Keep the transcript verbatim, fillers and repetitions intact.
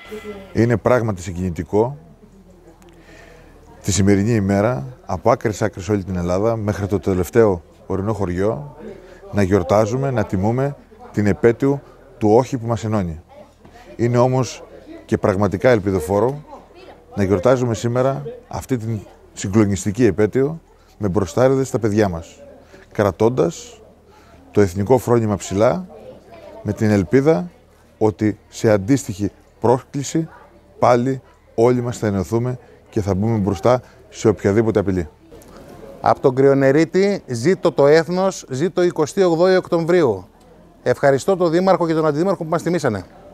Είναι πράγματι συγκινητικό τη σημερινή ημέρα, από άκρης άκρης όλη την Ελλάδα, μέχρι το τελευταίο ορεινό χωριό, να γιορτάζουμε, να τιμούμε την επέτειο του όχι που μας ενώνει. Είναι όμως και πραγματικά ελπιδοφόρο να γιορτάζουμε σήμερα αυτή την συγκλονιστική επέτειο με μπροστάριδες στα παιδιά μας, κρατώντας το εθνικό φρόνημα ψηλά, με την ελπίδα ότι σε αντίστοιχη πρόσκληση πάλι όλοι μας θα ενωθούμε και θα μπούμε μπροστά σε οποιαδήποτε απειλή. Από τον Κρυονερίτη, ζήτω το έθνος, ζήτω εικοστή όγδοη Οκτωβρίου. Ευχαριστώ τον Δήμαρχο και τον Αντιδήμαρχο που μας τιμήσανε.